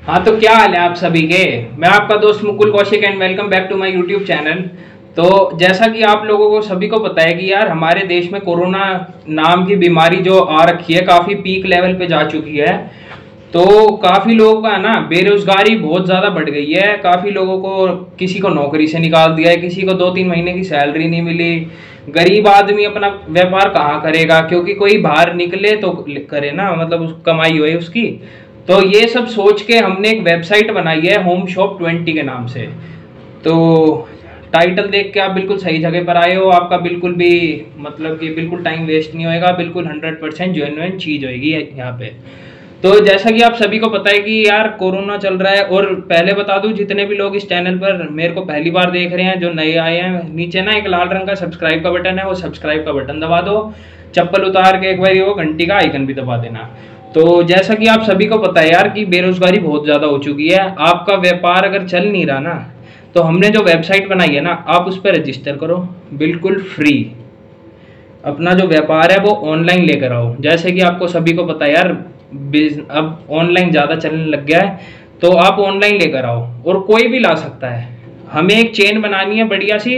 हाँ, तो क्या हाल है आप सभी के। मैं आपका दोस्त Mukul Kaushik and welcome back to my YouTube channel. तो जैसा कि आप लोगों को सभी को पता है कि यार हमारे देश में कोरोना नाम की बीमारी जो आ रखी है काफ़ी पीक लेवल पे जा चुकी है। तो काफ़ी लोगों का ना बेरोजगारी बहुत ज़्यादा बढ़ गई है। काफ़ी लोगों को किसी को नौकरी से निकाल दिया है, किसी को 2-3 महीने की सैलरी नहीं मिली। गरीब आदमी अपना व्यापार कहाँ करेगा, क्योंकि कोई बाहर निकले तो करे ना, मतलब कमाई होए उसकी। तो ये सब सोच के हमने एक वेबसाइट बनाई है होम शॉप 20 के नाम से। तो टाइटल देख के आप बिल्कुल सही जगह पर आए हो। आपका बिल्कुल भी मतलब कि बिल्कुल टाइम वेस्ट नहीं होएगा, बिल्कुल 100% जेन्युइन चीज़ होएगी यहाँ पे। तो जैसा कि आप सभी को पता है कि यार कोरोना चल रहा है, और पहले बता दूं जितने भी लोग इस चैनल पर मेरे को पहली बार देख रहे हैं, जो नए आए हैं, नीचे ना एक लाल रंग का सब्सक्राइब का बटन है, वो सब्सक्राइब का बटन दबा दो। चप्पल उतार के एक बार वो घंटी का आइकन भी दबा देना। तो जैसा कि आप सभी को पता है यार कि बेरोजगारी बहुत ज़्यादा हो चुकी है। आपका व्यापार अगर चल नहीं रहा ना, तो हमने जो वेबसाइट बनाई है ना, आप उस पर रजिस्टर करो बिल्कुल फ्री। अपना जो व्यापार है वो ऑनलाइन लेकर आओ। जैसे कि आपको सभी को पता है यार अब ऑनलाइन ज़्यादा चलने लग गया है, तो आप ऑनलाइन लेकर आओ और कोई भी ला सकता है। हमें एक चेन बनानी है बढ़िया सी।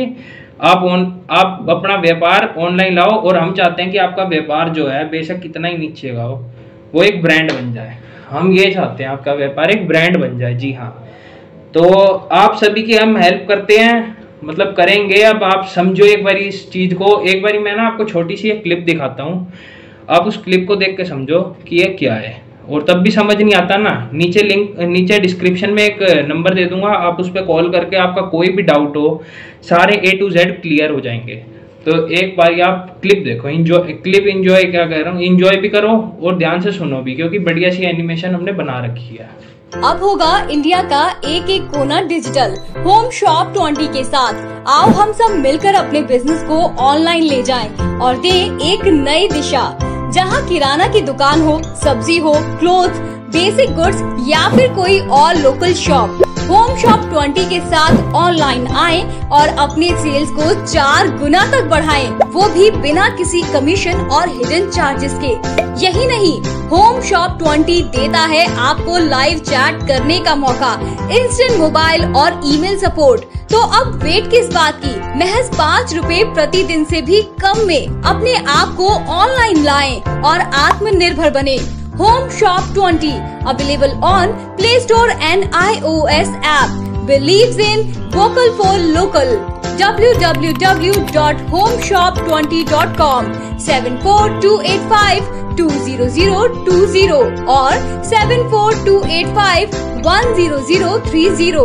आप अपना व्यापार ऑनलाइन लाओ, और हम चाहते हैं कि आपका व्यापार जो है बेशक कितना ही नीचे का हो, वो एक ब्रांड बन जाए। हम ये चाहते हैं आपका व्यापार एक ब्रांड बन जाए। जी हाँ, तो आप सभी की हम हेल्प करते हैं, मतलब करेंगे। अब आप समझो एक बारी इस चीज़ को। एक बारी मैं ना आपको छोटी सी एक क्लिप दिखाता हूँ, आप उस क्लिप को देख के समझो कि ये क्या है। और तब भी समझ नहीं आता ना, नीचे डिस्क्रिप्शन में एक नंबर दे दूंगा, आप उस पर कॉल करके आपका कोई भी डाउट हो, सारे A to Z क्लियर हो जाएंगे। तो एक बार आप क्लिप देखो, इंजॉय क्या कह रहा हूँ, इंजॉय भी करो और ध्यान से सुनो भी, क्योंकि बढ़िया सी एनिमेशन हमने बना रखी है। अब होगा इंडिया का एक एक कोना डिजिटल। होम शॉप 20 के साथ आओ हम सब मिलकर अपने बिजनेस को ऑनलाइन ले जाएं और दें एक नई दिशा। जहां किराना की दुकान हो, सब्जी हो, क्लोथ्स, बेसिक गुड्स या फिर कोई और लोकल शॉप, होम शॉप 20 के साथ ऑनलाइन आएं और अपने सेल्स को 4 गुना तक बढ़ाएं, वो भी बिना किसी कमीशन और हिडन चार्जेस के। यही नहीं, होम शॉप 20 देता है आपको लाइव चैट करने का मौका, इंस्टेंट मोबाइल और ईमेल सपोर्ट। तो अब वेट किस बात की, महज 5 रुपए प्रतिदिन से भी कम में अपने आप को ऑनलाइन लाएं और आत्मनिर्भर बने। Home Shop 20 available on Play Store and iOS app. Believes in vocal for local. www.homeshop20.com 74285-20020 और 74285-10030।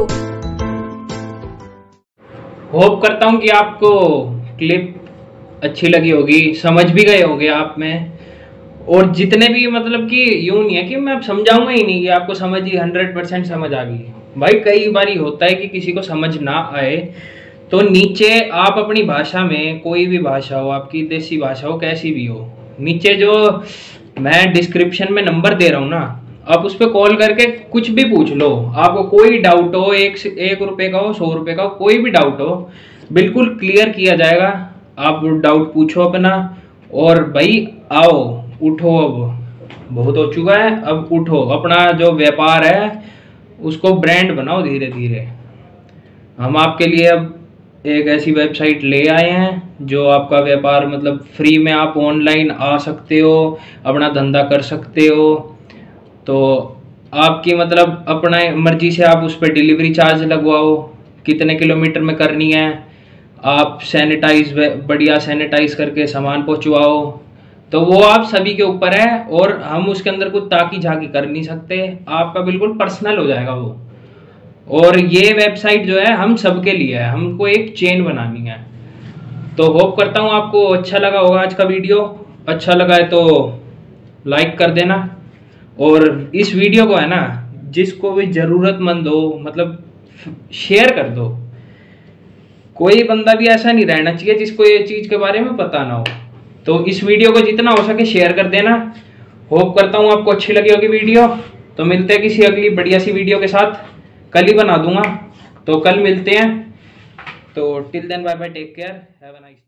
होप करता हूँ कि आपको क्लिप अच्छी लगी होगी, समझ भी गए होंगे आप में। और जितने भी मतलब कि यूं नहीं है कि मैं अब समझाऊंगा ही नहीं कि आपको समझ ही 100% समझ आ गई। भाई कई बार होता है कि किसी को समझ ना आए, तो नीचे आप अपनी भाषा में, कोई भी भाषा हो, आपकी देसी भाषा हो, कैसी भी हो, नीचे जो मैं डिस्क्रिप्शन में नंबर दे रहा हूँ ना, आप उस पर कॉल करके कुछ भी पूछ लो। आपको कोई डाउट हो, 1 रुपये का हो, 100 रुपये का हो, कोई भी डाउट हो, बिल्कुल क्लियर किया जाएगा। आप डाउट पूछो अपना, और भाई आओ उठो। अब बहुत हो चुका है, अब उठो, अपना जो व्यापार है उसको ब्रांड बनाओ धीरे धीरे। हम आपके लिए अब एक ऐसी वेबसाइट ले आए हैं जो आपका व्यापार मतलब फ्री में आप ऑनलाइन आ सकते हो, अपना धंधा कर सकते हो। तो आपकी मतलब अपना मर्जी से आप उस पर डिलीवरी चार्ज लगवाओ, कितने किलोमीटर में करनी है, आप बढ़िया सैनिटाइज करके सामान पहुंचवाओ। तो वो आप सभी के ऊपर है, और हम उसके अंदर कुछ ताकी झाकी कर नहीं सकते, आपका बिल्कुल पर्सनल हो जाएगा वो। और ये वेबसाइट जो है हम सबके लिए है, हमको एक चेन बनानी है। तो होप करता हूँ आपको अच्छा लगा होगा आज का वीडियो। अच्छा लगा है तो लाइक कर देना, और इस वीडियो को है ना जिसको भी ज़रूरतमंद हो मतलब शेयर कर दो। कोई बंदा भी ऐसा नहीं रहना चाहिए जिसको ये चीज़ के बारे में पता ना हो। तो इस वीडियो को जितना हो सके शेयर कर देना। होप करता हूँ आपको अच्छी लगी होगी वीडियो। तो मिलते हैं किसी अगली बढ़िया सी वीडियो के साथ, कल ही बना दूंगा, तो कल मिलते हैं। तो till then bye bye, take care, have a nice